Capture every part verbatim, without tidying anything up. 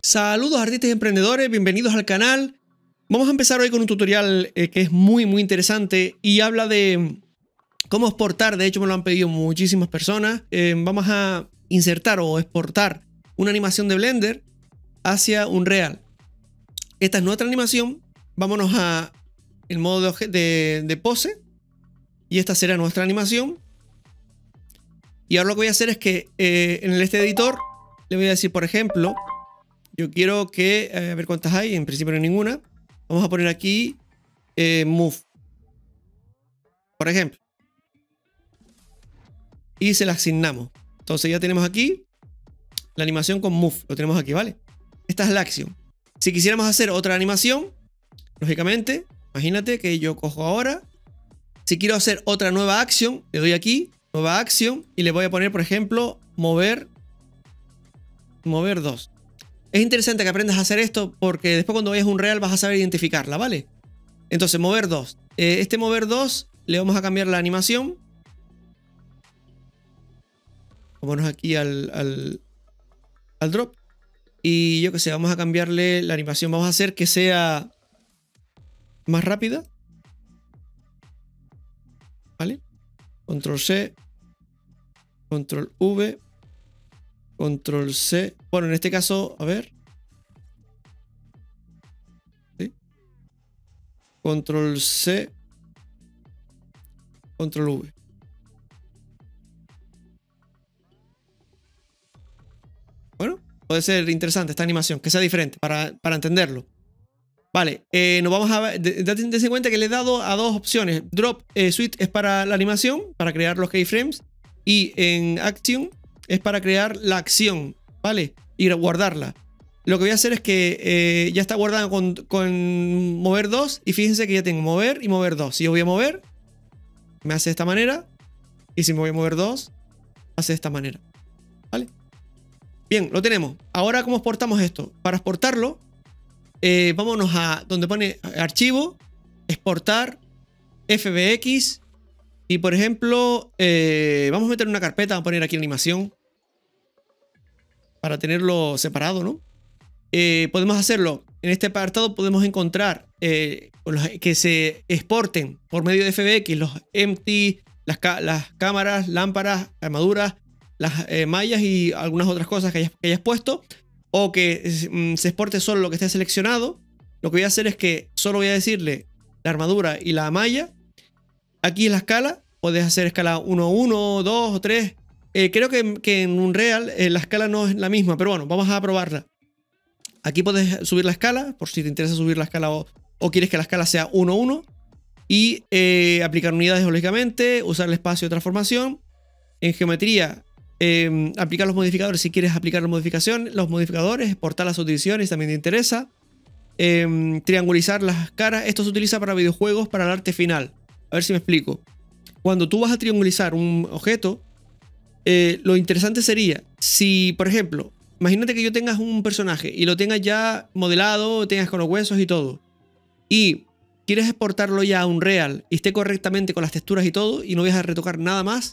Saludos artistas y emprendedores, bienvenidos al canal. Vamos a empezar hoy con un tutorial eh, que es muy muy interesante y habla de cómo exportar. De hecho me lo han pedido muchísimas personas. Eh, vamos a insertar o exportar una animación de Blender hacia Unreal. Esta es nuestra animación. Vámonos a el modo de, de, de pose y esta será nuestra animación. Y ahora lo que voy a hacer es que eh, en este editor le voy a decir, por ejemplo, yo quiero que, eh, a ver cuántas hay, en principio no hay ninguna. Vamos a poner aquí eh, Move, por ejemplo. Y se la asignamos. Entonces ya tenemos aquí la animación con Move, lo tenemos aquí, ¿vale? Esta es la acción. Si quisiéramos hacer otra animación, lógicamente, imagínate que yo cojo ahora. Si quiero hacer otra nueva acción, le doy aquí, nueva acción, y le voy a poner, por ejemplo, mover, mover dos. Es interesante que aprendas a hacer esto porque después cuando vayas a Unreal vas a saber identificarla, ¿vale? Entonces, mover dos. Eh, este mover dos le vamos a cambiar la animación. Vámonos aquí al, al, al drop. Y yo que sé, vamos a cambiarle la animación. Vamos a hacer que sea más rápida. ¿Vale? Control C. Control V. Control C. Bueno, en este caso, a ver. ¿Sí? Control C. Control V. Bueno, puede ser interesante esta animación, que sea diferente para, para entenderlo. Vale, eh, nos vamos a ver. Dense cuenta que le he dado a dos opciones. Drop eh, Suite es para la animación, para crear los keyframes. Y en Action es para crear la acción, ¿vale? Y guardarla. Lo que voy a hacer es que eh, ya está guardado con, con mover dos. Y fíjense que ya tengo mover y mover dos. Si yo voy a mover, me hace de esta manera. Y si me voy a mover dos, hace de esta manera. ¿Vale? Bien, lo tenemos. Ahora, ¿cómo exportamos esto? Para exportarlo, eh, vámonos a donde pone archivo, exportar, F B X. Y por ejemplo, eh, vamos a meter una carpeta, vamos a poner aquí animación. Para tenerlo separado, ¿no? Eh, podemos hacerlo. En este apartado podemos encontrar eh, que se exporten por medio de F B X los empty, las, las cámaras, lámparas, armaduras, las eh, mallas y algunas otras cosas que hayas, que hayas puesto. O que mm, se exporte solo lo que esté seleccionado. Lo que voy a hacer es que solo voy a decirle la armadura y la malla. Aquí en la escala, puedes hacer escala uno, uno, dos o tres. Eh, creo que, que en Unreal eh, la escala no es la misma, pero bueno, vamos a probarla. Aquí puedes subir la escala, por si te interesa subir la escala o, o quieres que la escala sea uno, uno. Y eh, aplicar unidades, lógicamente, usar el espacio de transformación. En geometría, eh, aplicar los modificadores si quieres aplicar la modificación, los modificadores, exportar las subdivisiones, también te interesa. Eh, triangulizar las caras, esto se utiliza para videojuegos, para el arte final. A ver si me explico. Cuando tú vas a triangulizar un objeto, eh, lo interesante sería, si por ejemplo, imagínate que yo tengas un personaje y lo tengas ya modelado, tengas con los huesos y todo, y quieres exportarlo ya a Unreal y esté correctamente con las texturas y todo, y no vayas a retocar nada más,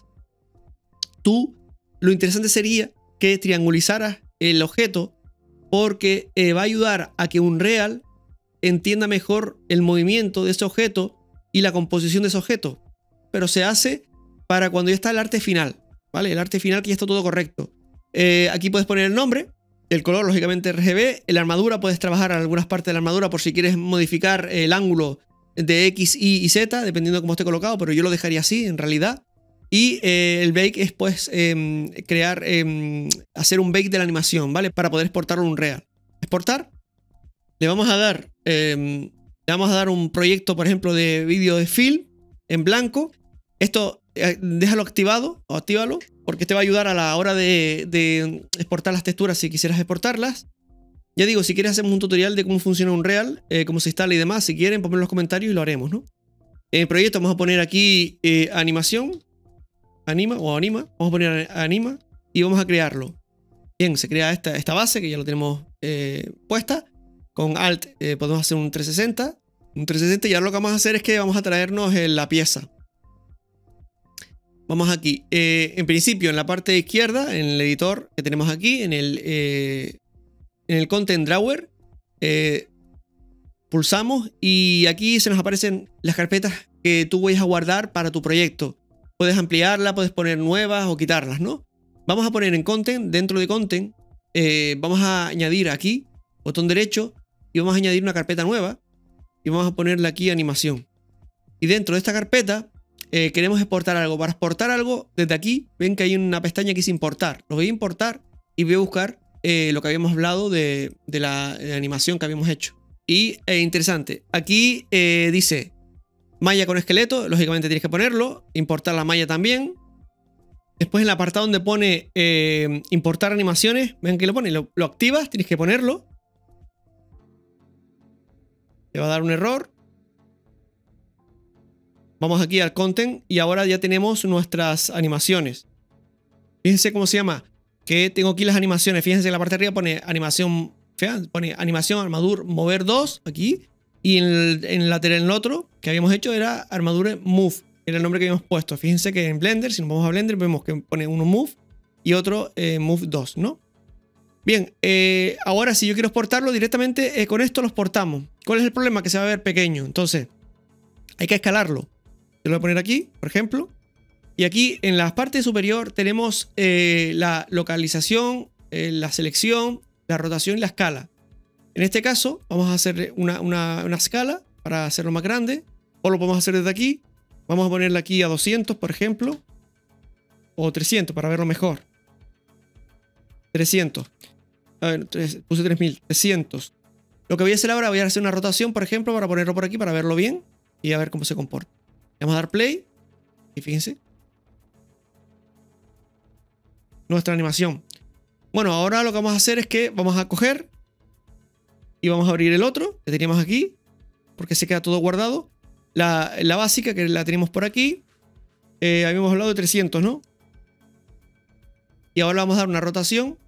tú, lo interesante sería que triangulizaras el objeto, porque eh, va a ayudar a que Unreal entienda mejor el movimiento de ese objeto y la composición de ese objeto. Pero se hace para cuando ya está el arte final, ¿vale? El arte final que ya está todo correcto. Eh, aquí puedes poner el nombre, el color, lógicamente R G B. En la armadura puedes trabajar en algunas partes de la armadura por si quieres modificar el ángulo de X, Y y Z, dependiendo de cómo esté colocado, pero yo lo dejaría así en realidad. Y eh, el bake es pues eh, crear, eh, hacer un bake de la animación, ¿vale? Para poder exportarlo a Unreal. Exportar. Le vamos a dar, eh, le vamos a dar un proyecto, por ejemplo, de vídeo de film en blanco. Esto eh, déjalo activado o actívalo porque te va a ayudar a la hora de, de exportar las texturas si quisieras exportarlas. Ya digo, si quieres hacemos un tutorial de cómo funciona Unreal, eh, cómo se instala y demás. Si quieren, ponme en los comentarios y lo haremos, ¿no? En el proyecto vamos a poner aquí eh, animación. Anima o anima. Vamos a poner anima y vamos a crearlo. Bien, se crea esta, esta base que ya lo tenemos eh, puesta. Con Alt eh, podemos hacer un trescientos sesenta. Un trescientos sesenta y ahora lo que vamos a hacer es que vamos a traernos eh, la pieza. Vamos aquí. Eh, en principio, en la parte izquierda, en el editor que tenemos aquí, en el, eh, en el Content Drawer, eh, pulsamos y aquí se nos aparecen las carpetas que tú vayas a guardar para tu proyecto. Puedes ampliarla, puedes poner nuevas o quitarlas, ¿no? Vamos a poner en Content, dentro de Content, eh, vamos a añadir aquí, botón derecho, y vamos a añadir una carpeta nueva y vamos a ponerle aquí animación. Y dentro de esta carpeta eh, queremos exportar algo. Para exportar algo, desde aquí, ven que hay una pestaña que dice importar. Lo voy a importar y voy a buscar eh, lo que habíamos hablado de, de, la, de la animación que habíamos hecho. Y eh, interesante, aquí eh, dice malla con esqueleto, lógicamente tienes que ponerlo, importar la malla también. Después en el apartado donde pone eh, importar animaciones, ven que lo pone, lo, lo activas, tienes que ponerlo. Te va a dar un error. Vamos aquí al content y ahora ya tenemos nuestras animaciones. Fíjense cómo se llama, que tengo aquí las animaciones. Fíjense en la parte de arriba pone animación, pone animación armadura mover dos aquí. Y en el, en el lateral, en el otro que habíamos hecho era armadura move. Era el nombre que habíamos puesto. Fíjense que en Blender, si nos vamos a Blender, vemos que pone uno move y otro eh, move dos, ¿no? Bien, eh, ahora si yo quiero exportarlo directamente, eh, con esto lo exportamos. ¿Cuál es el problema? Que se va a ver pequeño. Entonces, hay que escalarlo. Yo lo voy a poner aquí, por ejemplo. Y aquí en la parte superior tenemos eh, la localización, eh, la selección, la rotación y la escala. En este caso, vamos a hacer una, una, una escala para hacerlo más grande. O lo podemos hacer desde aquí. Vamos a ponerle aquí a doscientos, por ejemplo. O trescientos para verlo mejor. trescientos. A ver, puse tres mil. trescientos. Lo que voy a hacer ahora, voy a hacer una rotación, por ejemplo, para ponerlo por aquí, para verlo bien. Y a ver cómo se comporta. Vamos a dar play. Y fíjense. Nuestra animación. Bueno, ahora lo que vamos a hacer es que vamos a coger y vamos a abrir el otro que teníamos aquí, porque se queda todo guardado. La, la básica que la tenemos por aquí. Eh, habíamos hablado de trescientos, ¿no? Y ahora vamos a dar una rotación.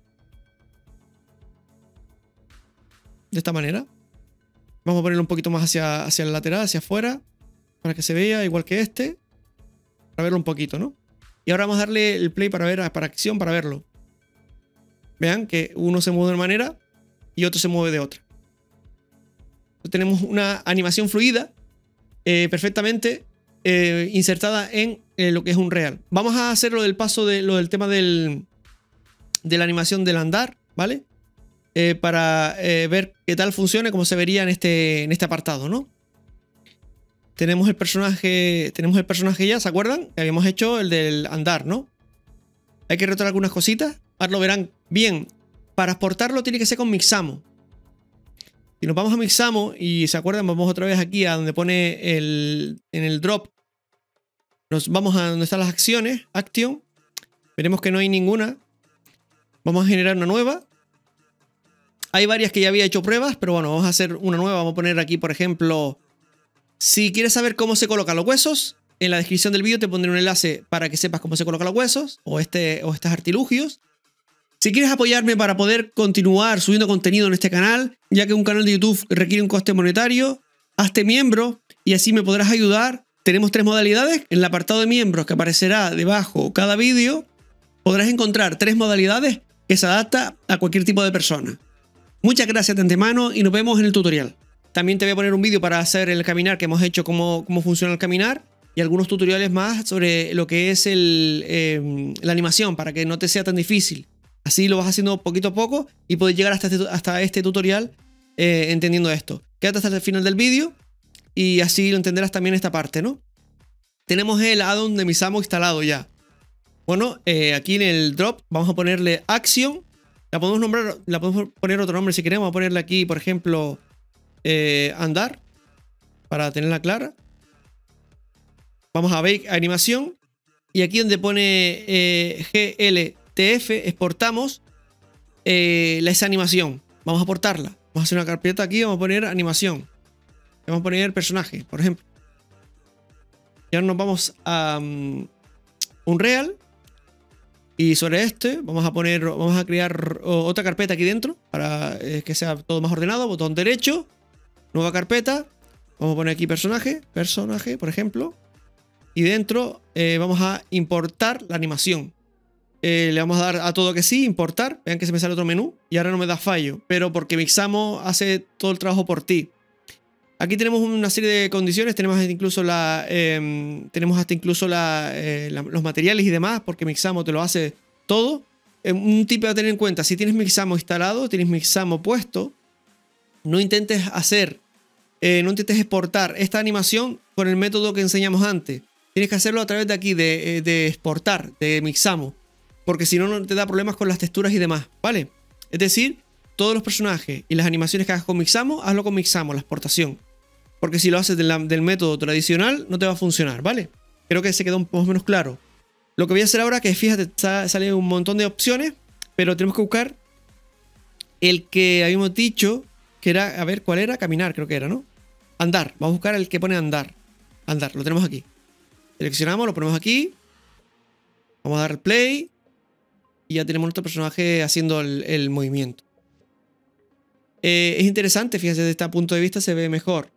De esta manera. Vamos a ponerlo un poquito más hacia, hacia el lateral, hacia afuera. Para que se vea igual que este. Para verlo un poquito, ¿no? Y ahora vamos a darle el play para ver, para acción, para verlo. Vean que uno se mueve de una manera y otro se mueve de otra. Entonces tenemos una animación fluida eh, perfectamente eh, insertada en eh, lo que es un real. Vamos a hacer lo del paso de lo del tema del, de la animación del andar, ¿vale? Eh, para eh, ver qué tal funciona, cómo se vería en este, en este apartado, ¿no? Tenemos el personaje, tenemos el personaje ya, ¿se acuerdan? Que habíamos hecho el del andar, ¿no? Hay que retocar algunas cositas. Ahora lo verán bien. Para exportarlo tiene que ser con Mixamo. Si nos vamos a Mixamo y se acuerdan, vamos otra vez aquí a donde pone el, en el drop. Nos vamos a donde están las acciones, Action. Veremos que no hay ninguna. Vamos a generar una nueva. Hay varias que ya había hecho pruebas, pero bueno, vamos a hacer una nueva. Vamos a poner aquí, por ejemplo, si quieres saber cómo se colocan los huesos, en la descripción del vídeo te pondré un enlace para que sepas cómo se colocan los huesos o, este, o estos artilugios. Si quieres apoyarme para poder continuar subiendo contenido en este canal, ya que un canal de YouTube requiere un coste monetario, hazte miembro y así me podrás ayudar. Tenemos tres modalidades. En el apartado de miembros que aparecerá debajo cada vídeo, podrás encontrar tres modalidades que se adaptan a cualquier tipo de persona. Muchas gracias de antemano y nos vemos en el tutorial. También te voy a poner un vídeo para hacer el caminar que hemos hecho, cómo, cómo funciona el caminar. Y algunos tutoriales más sobre lo que es el, eh, la animación, para que no te sea tan difícil. Así lo vas haciendo poquito a poco y puedes llegar hasta este, hasta este tutorial eh, entendiendo esto. Quédate hasta el final del vídeo y así lo entenderás también esta parte, ¿no? Tenemos el add-on de Mixamo instalado ya. Bueno, eh, aquí en el drop vamos a ponerle Action. La podemos nombrar, la podemos poner otro nombre si queremos. Vamos a ponerle aquí, por ejemplo, eh, andar, para tenerla clara. Vamos a Bake Animación. Y aquí donde pone eh, G L T F, exportamos eh, esa animación. Vamos a exportarla. Vamos a hacer una carpeta aquí, vamos a poner animación. Vamos a poner personaje, por ejemplo. Y ahora nos vamos a um, Unreal. Y sobre este vamos a poner, vamos a crear otra carpeta aquí dentro para eh, que sea todo más ordenado. Botón derecho, nueva carpeta. Vamos a poner aquí personaje, personaje, por ejemplo. Y dentro eh, vamos a importar la animación. Eh, le vamos a dar a todo que sí, importar. Vean que se me sale otro menú y ahora no me da fallo. Pero porque Mixamo hace todo el trabajo por ti. Aquí tenemos una serie de condiciones. Tenemos hasta incluso, la, eh, tenemos hasta incluso la, eh, la, los materiales y demás. Porque Mixamo te lo hace todo. Eh, un tip a tener en cuenta. Si tienes Mixamo instalado, tienes Mixamo puesto, no intentes hacer, eh, no intentes exportar esta animación con el método que enseñamos antes. Tienes que hacerlo a través de aquí, de, de exportar, de Mixamo. Porque si no, no te da problemas con las texturas y demás, ¿vale? Es decir, todos los personajes y las animaciones que hagas con Mixamo, hazlo con Mixamo, la exportación. Porque si lo haces de la, del método tradicional, no te va a funcionar, ¿vale? Creo que se quedó un poco menos claro. Lo que voy a hacer ahora, que fíjate, sale un montón de opciones, pero tenemos que buscar el que habíamos dicho, que era, a ver, ¿cuál era? Caminar, creo que era, ¿no? Andar. Vamos a buscar el que pone andar. Andar, lo tenemos aquí. Seleccionamos, lo ponemos aquí. Vamos a dar play. Y ya tenemos nuestro personaje haciendo el, el movimiento. Eh, es interesante, fíjense, desde este punto de vista se ve mejor.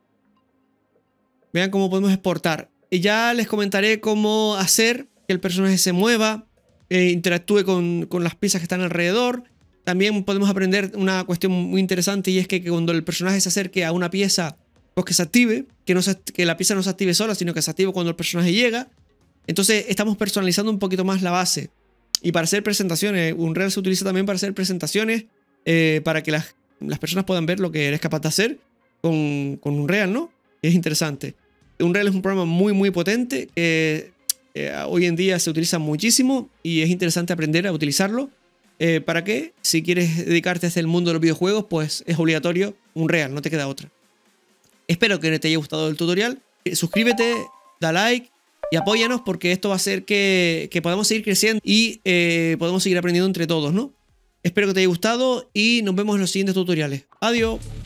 Vean cómo podemos exportar. Y ya les comentaré cómo hacer que el personaje se mueva, eh, interactúe con, con las piezas que están alrededor. También podemos aprender una cuestión muy interesante, y es que, que cuando el personaje se acerque a una pieza, pues que se active, que, no se, que la pieza no se active sola, sino que se active cuando el personaje llega. Entonces estamos personalizando un poquito más la base. Y para hacer presentaciones, Unreal se utiliza también para hacer presentaciones, eh, para que las, las personas puedan ver lo que eres capaz de hacer con, con Unreal, ¿no? Es interesante. Unreal es un programa muy, muy potente que eh, hoy en día se utiliza muchísimo y es interesante aprender a utilizarlo. Eh, ¿Para qué? Si quieres dedicarte a este mundo de los videojuegos, pues es obligatorio Unreal, no te queda otra. Espero que te haya gustado el tutorial. Suscríbete, da like y apóyanos, porque esto va a hacer que, que podamos seguir creciendo y eh, podamos seguir aprendiendo entre todos, ¿no? Espero que te haya gustado y nos vemos en los siguientes tutoriales. Adiós.